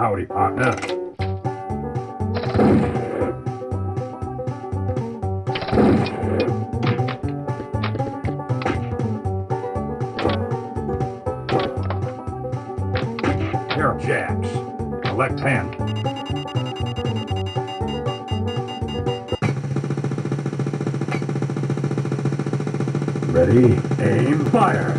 Howdy, partner. Here are jacks. Select hand. Ready, aim, fire.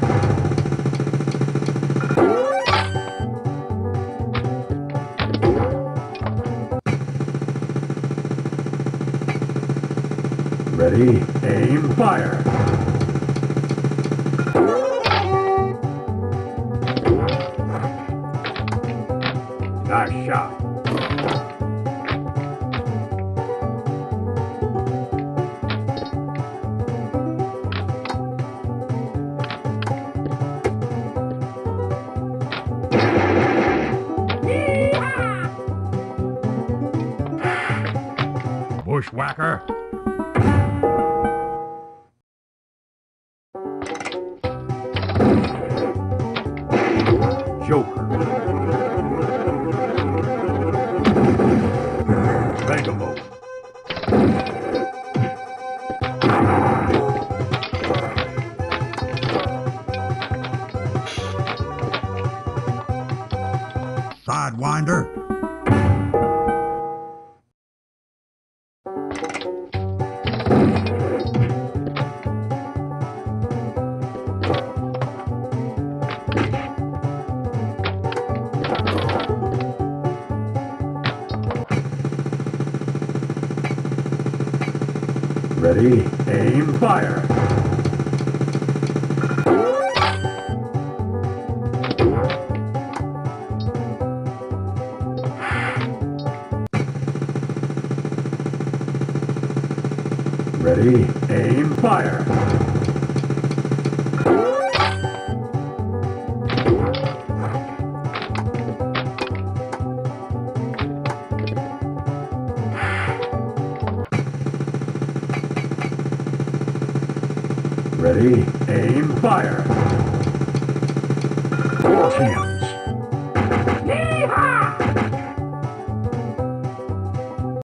Ready, aim, fire. Nice shot. Bushwhacker. Joker. Vagabond. Sidewinder. Ready, aim, fire. Ready, aim, fire. Ready, aim, fire. 14.